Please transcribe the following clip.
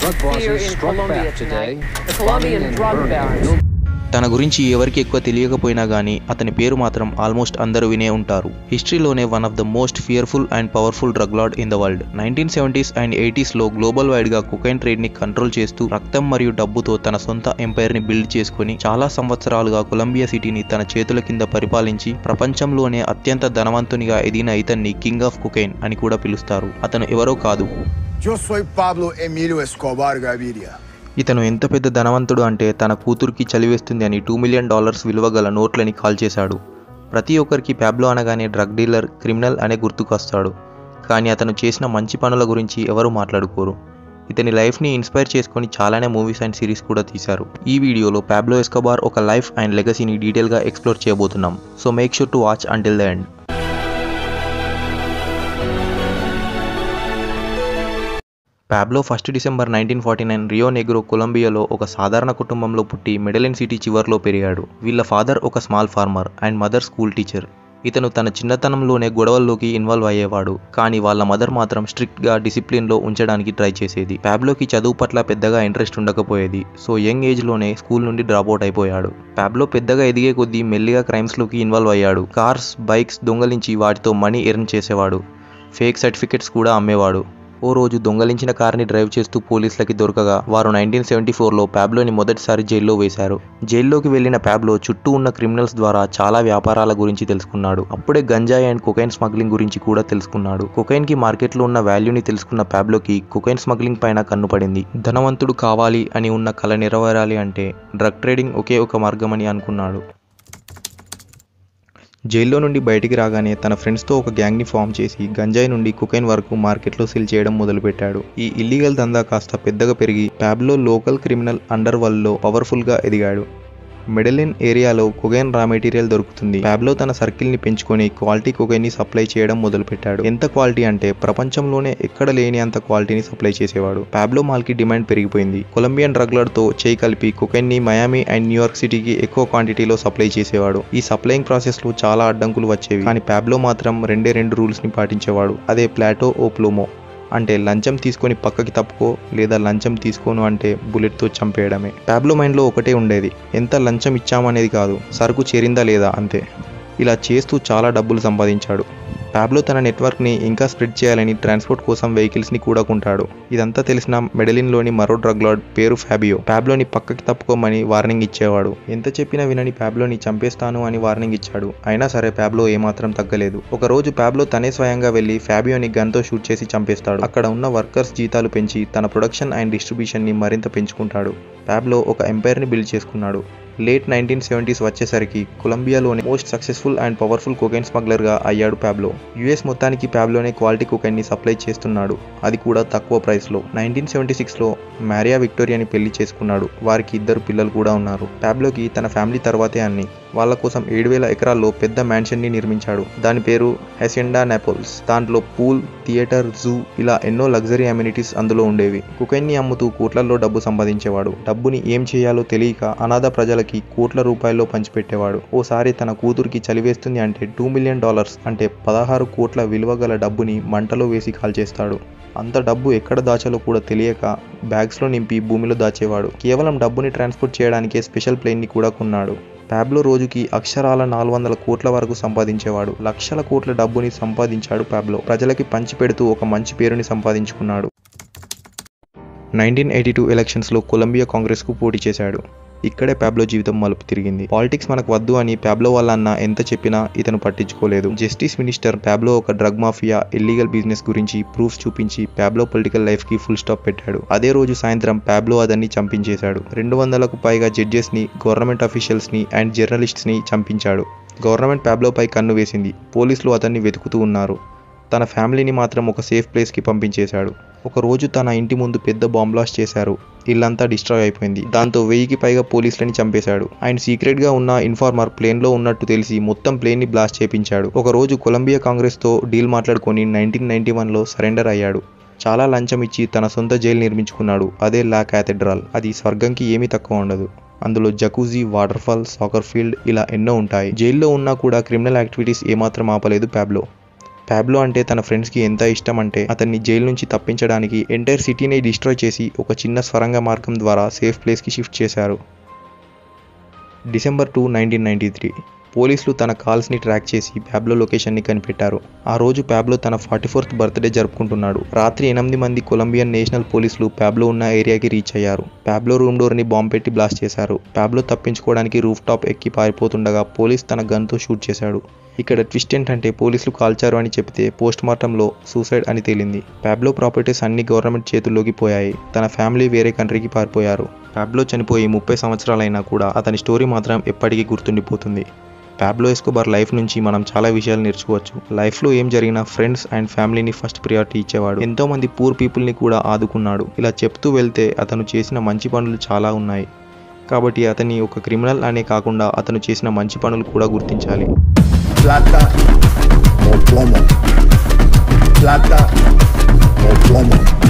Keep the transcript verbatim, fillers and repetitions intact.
drug fear in Colombia tonight. The Colombian drug barons. తన గురించి ఎవరికి ఎక్కువ తెలియకపోయినా గానీ అతని పేరు మాత్రం ఆల్మోస్ట్ అందరూ వినే ఉంటారు. హిస్టరీలోనే one of the most fearful and powerful drug lord in the world. Nineteen seventies and eighties లో గ్లోబల్ వైడ్ గా కొకైన్ ట్రేడ్ ని కంట్రోల్ చేస్తూ రక్తం మరియు డబ్బుతో తన సొంత ఎంపైర్ ని బిల్డ్ చేసుకుని చాలా సంవత్సరాలుగా కొలంబియా సిటీని తన చేతుల కింద పరిపాలించి ప్రపంచంలోనే అత్యంత ధనవంతునిగా ఎదిగిన ఇతన్ని కింగ్ ఆఫ్ కొకైన్ అని కూడా పిలుస్తారు. అతను ఎవరో కాదు, Yo soy Pablo Escobar Gaviria. ఇతను ఎంత పెద్ద ధనవంతుడు అంటే తన కూతురికి చలివేస్తుంది అని టూ మిలియన్ డాలర్స్ విలువ గల నోట్లని కాల్ చేశాడు. ప్రతి ఒక్కరికి ప్యాబ్లో అనగానే డ్రగ్ డీలర్, క్రిమినల్ అనే గుర్తుకొస్తాడు. కానీ అతను చేసిన మంచి పనుల గురించి ఎవరు మాట్లాడుకోరు. ఇతని లైఫ్ని ఇన్స్పైర్ చేసుకొని చాలానే మూవీస్ అండ్ సిరీస్ కూడా తీశారు. ఈ వీడియోలో పాబ్లో ఎస్కోబార్ ఒక లైఫ్ అండ్ లెగసీని డీటెయిల్గా ఎక్స్ప్లోర్ చేయబోతున్నాం. So make sure to watch until the end. Pablo first December nineteen forty nine Rio Negro కొలంబియాలో ఒక సాధారణ కుటుంబంలో పుట్టి మెడలిన్ సిటీ చివర్లో పెరిగాడు. వీళ్ళ ఫాదర్ ఒక small farmer and mother school teacher. ఇతను తన చిన్నతనంలోనే గొడవల్లోకి ఇన్వాల్వ్ అయ్యేవాడు. కానీ వాళ్ళ మదర్ మాత్రం స్ట్రిక్ట్గా డిసిప్లిన్లో ఉంచడానికి ట్రై చేసేది. పాబ్లోకి చదువు పట్ల పెద్దగా ఇంట్రెస్ట్ ఉండకపోయేది. సో యంగ్ ఏజ్లోనే స్కూల్ నుండి డ్రాప్అవుట్ అయిపోయాడు. పాబ్లో పెద్దగా ఎదిగే కొద్దీ మెల్లిగా క్రైమ్స్లోకి ఇన్వాల్వ్ అయ్యాడు. కార్స్, బైక్స్ దొంగలించి వాటితో మనీ ఎర్న్ చేసేవాడు. ఫేక్ సర్టిఫికెట్స్ కూడా అమ్మేవాడు. ఓ రోజు దొంగలించిన కార్ని డ్రైవ్ చేస్తూ పోలీసులకి దొరకగా వారు నైన్టీన్ సెవెంటీ ఫోర్లో పాబ్లోని మొదటిసారి జైల్లో వేశారు. జైల్లోకి వెళ్లిన పాబ్లో చుట్టూ ఉన్న క్రిమినల్స్ ద్వారా చాలా వ్యాపారాల గురించి తెలుసుకున్నాడు. అప్పుడే గంజాయి అండ్ కొకైన్ స్మగ్లింగ్ గురించి కూడా తెలుసుకున్నాడు. కొకైన్ కి మార్కెట్లో ఉన్న వాల్యూని తెలుసుకున్న పాబ్లోకి కొకైన్ స్మగ్లింగ్ పైన కన్నుపడింది. ధనవంతుడు కావాలి అని ఉన్న కల నెరవేరాలి అంటే డ్రగ్ ట్రేడింగ్ ఒకే ఒక మార్గం అని అనుకున్నాడు. జైల్లో నుండి బయటికి రాగానే తన ఫ్రెండ్స్తో ఒక గ్యాంగ్ని ఫామ్ చేసి గంజాయి నుండి కొకైన్ వరకు మార్కెట్లో సేల్ చేయడం మొదలుపెట్టాడు. ఈ ఇల్లీగల్ దందా కాస్త పెద్దగా పెరిగి పాబ్లో లోకల్ క్రిమినల్ అండర్ వరల్డ్లో పవర్ఫుల్గా ఎదిగాడు. మెడలిన్ ఏరియాలో కొకైన్ రా మెటీరియల్ దొరుకుతుంది. పాబ్లో తన సర్కిల్ని పెంచుకొని క్వాలిటీ కొకైన్ని సప్లై చేయడం మొదలుపెట్టాడు. ఎంత క్వాలిటీ అంటే ప్రపంచంలోనే ఎక్కడ లేని అంత క్వాలిటీని సప్లై చేసేవాడు. పాబ్లో మాల్కి డిమాండ్ పెరిగిపోయింది. కొలంబియన్ డ్రగ్ లార్డ్తో చేయి కలిపి కొకైన్ని మయామి అండ్ న్యూయార్క్ సిటీకి ఎక్కువ క్వాంటిటీలో సప్లై చేసేవాడు. ఈ సప్లయింగ్ ప్రాసెస్లో చాలా అడ్డంకులు వచ్చేవి. కానీ పాబ్లో మాత్రం రెండే రెండు రూల్స్ని పాటించేవాడు. అదే ప్లాటో ఓ ప్లోమో. అంటే లంచం తీసుకొని పక్కకి తప్పుకో, లేదా లంచం తీసుకోను అంటే బుల్లెట్తో చంపేయడమే. పాబ్లో మైండ్లో ఒకటే ఉండేది, ఎంత లంచం ఇచ్చామనేది కాదు, సరుకు చేరిందా లేదా అంతే. ఇలా చేస్తూ చాలా డబ్బులు సంపాదించాడు. పాబ్లో తన నెట్వర్క్ని ఇంకా స్ప్రెడ్ చేయాలని ట్రాన్స్పోర్ట్ కోసం వెహికల్స్ని కూడా కొంటాడు. ఇదంతా తెలిసిన మెడలిన్లోని మరో డ్రగ్ లార్డ్ పేరు ఫాబియో పాబ్లోని పక్కకి తప్పుకోమని వార్నింగ్ ఇచ్చేవాడు. ఎంత చెప్పినా వినని పాబ్లోని చంపేస్తాను అని వార్నింగ్ ఇచ్చాడు. అయినా సరే పాబ్లో ఏమాత్రం తగ్గలేదు. ఒక రోజు పాబ్లో తనే స్వయంగా వెళ్లి ఫాబియోని గన్తో షూట్ చేసి చంపేస్తాడు. అక్కడ ఉన్న వర్కర్స్ జీతాలు పెంచి తన ప్రొడక్షన్ అండ్ డిస్ట్రిబ్యూషన్ని మరింత పెంచుకుంటాడు. పాబ్లో ఒక ఎంపైర్ని బిల్డ్ చేసుకున్నాడు. లేట్ నైన్టీన్ సెవెంటీస్ వచ్చేసరికి కొలంబియాలోని most successful and powerful cocaine స్మగ్లర్గా అయ్యాడు పాబ్లో. యుఎస్ మొత్తానికి పాబ్లోనే క్వాలిటీ కొకైన్ని సప్లై చేస్తున్నాడు, అది కూడా తక్కువ ప్రైస్లో. నైన్టీన్ సెవెంటీ సిక్స్లో మారియా విక్టోరియాని పెళ్లి చేసుకున్నాడు. వారికి ఇద్దరు పిల్లలు కూడా ఉన్నారు. పాబ్లోకి తన ఫ్యామిలీ తర్వాతే అన్ని. వాళ్ళ కోసం ఏడు వేల ఎకరాల్లో పెద్ద మ్యాన్షన్ని నిర్మించాడు. దాని పేరు హెసెండా నాపోల్స్. దాంట్లో పూల్, థియేటర్, జూ ఇలా ఎన్నో లగ్జరీ అమ్యూనిటీస్ అందులో ఉండేవి. కొకైన్ని అమ్ముతూ కోట్లలో డబ్బు సంపాదించేవాడు. డబ్బుని ఏం చేయాలో తెలియక అనాథ ప్రజలకి కోట్ల రూపాయల్లో పంచిపెట్టేవాడు. ఓసారి తన కూతురికి చలివేస్తుంది అంటే టూ మిలియన్ డాలర్స్ అంటే పదహారు కోట్ల విలువ గల డబ్బుని మంటలో వేసి కాల్చేస్తాడు. అంత డబ్బు ఎక్కడ దాచాలో కూడా తెలియక బ్యాగ్స్లో నింపి భూమిలో దాచేవాడు. కేవలం డబ్బుని ట్రాన్స్పోర్ట్ చేయడానికే స్పెషల్ ప్లేన్ని కూడా కొన్నాడు. పాబ్లో రోజుకి అక్షరాల నాలుగు వందల కోట్ల వరకు సంపాదించేవాడు. లక్షల కోట్ల డబ్బుని సంపాదించాడు పాబ్లో. ప్రజలకి పంచిపెడుతూ ఒక మంచి పేరుని సంపాదించుకున్నాడు. నైన్టీన్ ఎయిటీ టూ ఎలక్షన్స్లో కొలంబియా కాంగ్రెస్కు పోటీ చేశాడు. ఇక్కడే పాబ్లో జీవితం మలుపు తిరిగింది. పాలిటిక్స్ మనకు వద్దు అని పాబ్లో వాళ్ళ అన్న ఎంత చెప్పినా ఇతను పట్టించుకోలేదు. జస్టిస్ మినిస్టర్ పాబ్లో ఒక డ్రగ్ మాఫియా, ఇల్లీగల్ బిజినెస్ గురించి ప్రూఫ్స్ చూపించి పాబ్లో పొలిటికల్ లైఫ్ కి ఫుల్ స్టాప్ పెట్టాడు. అదే రోజు సాయంత్రం పాబ్లో అతన్ని చంపించేశాడు. రెండు వందలకు పైగా జడ్జెస్ ని, గవర్నమెంట్ అఫీషియల్స్ ని అండ్ జర్నలిస్ట్స్ ని చంపించాడు. గవర్నమెంట్ పాబ్లోపై కన్ను వేసింది. పోలీసులు అతన్ని వెతుకుతూ ఉన్నారు. తన ఫ్యామిలీని మాత్రం ఒక సేఫ్ ప్లేస్కి పంపించేశాడు. ఒక రోజు తన ఇంటి ముందు పెద్ద బాంబ్ బ్లాస్ట్ చేశారు. ఇల్లంతా డిస్ట్రాయ్ అయిపోయింది. దాంతో వెయ్యికి పైగా పోలీసులని చంపేశాడు. ఆయన సీక్రెట్ గా ఉన్న ఇన్ఫార్మర్ ప్లేన్ లో ఉన్నట్టు తెలిసి మొత్తం ప్లేన్ ని బ్లాస్ట్ చేపించాడు. ఒక రోజు కొలంబియా కాంగ్రెస్ తో డీల్ మాట్లాడుకొని నైన్టీన్ నైన్టీ వన్ లో సరెండర్ అయ్యాడు. చాలా లంచం ఇచ్చి తన సొంత జైలు నిర్మించుకున్నాడు. అదే లా క్యాథెడ్రల్. అది స్వర్గంకి ఏమీ తక్కువ ఉండదు. అందులో jacuzzi, waterfall, soccer field ఇలా ఎన్నో ఉంటాయి. జైల్లో ఉన్నా కూడా క్రిమినల్ యాక్టివిటీస్ ఏమాత్రం ఆపలేదు పాబ్లో. పాబ్లో అంటే తన ఫ్రెండ్స్కి ఎంత ఇష్టం అంటే అతన్ని జైలు నుంచి తప్పించడానికి ఎంటైర్ సిటీని డిస్ట్రాయ్ చేసి ఒక చిన్న స్వరంగ మార్గం ద్వారా సేఫ్ ప్లేస్కి షిఫ్ట్ చేశారు. December two nineteen ninety three పోలీసులు తన కాల్స్ని ట్రాక్ చేసి పాబ్లో లొకేషన్ని కనిపెట్టారు. ఆ రోజు పాబ్లో తన ఫార్టీ ఫోర్త్ బర్త్డే జరుపుకుంటున్నాడు. రాత్రి ఎనిమిది మంది కొలంబియన్ నేషనల్ పోలీసులు పాబ్లో ఉన్న ఏరియాకి రీచ్ అయ్యారు. పాబ్లో రూమ్ డోర్ని బాంబు పెట్టి బ్లాస్ట్ చేశారు. పాబ్లో తప్పించుకోవడానికి రూఫ్ టాప్ ఎక్కి పారిపోతుండగా పోలీస్ తన గన్తో షూట్ చేశాడు. ఇక్కడ ట్విస్ట్ ఏంటంటే పోలీసులు కాల్చారు అని చెప్తే పోస్ట్ మార్టంలో సూసైడ్ అని తేలింది. పాబ్లో ప్రాపర్టీస్ అన్ని గవర్నమెంట్ చేతుల్లోకి పోయాయి. తన ఫ్యామిలీ వేరే కంట్రీకి పారిపోయారు. పాబ్లో చనిపోయి ముప్పై సంవత్సరాలైనా కూడా అతని స్టోరీ మాత్రం ఎప్పటికీ గుర్తుండిపోతుంది. పాబ్లో ఎస్కోబార్ లైఫ్ నుంచి మనం చాలా విషయాలు నేర్చుకోవచ్చు. లైఫ్లో ఏం జరిగినా ఫ్రెండ్స్ అండ్ ఫ్యామిలీని ఫస్ట్ ప్రియారిటీ ఇచ్చేవాడు. ఎంతో మంది పూర్ పీపుల్ని కూడా ఆదుకున్నాడు. ఇలా చెప్తూ వెళ్తే అతను చేసిన మంచి పనులు చాలా ఉన్నాయి. కాబట్టి అతన్ని ఒక క్రిమినల్ అనే కాకుండా అతను చేసిన మంచి పనులు కూడా గుర్తించాలి. Plata o plomo. Plata o plomo.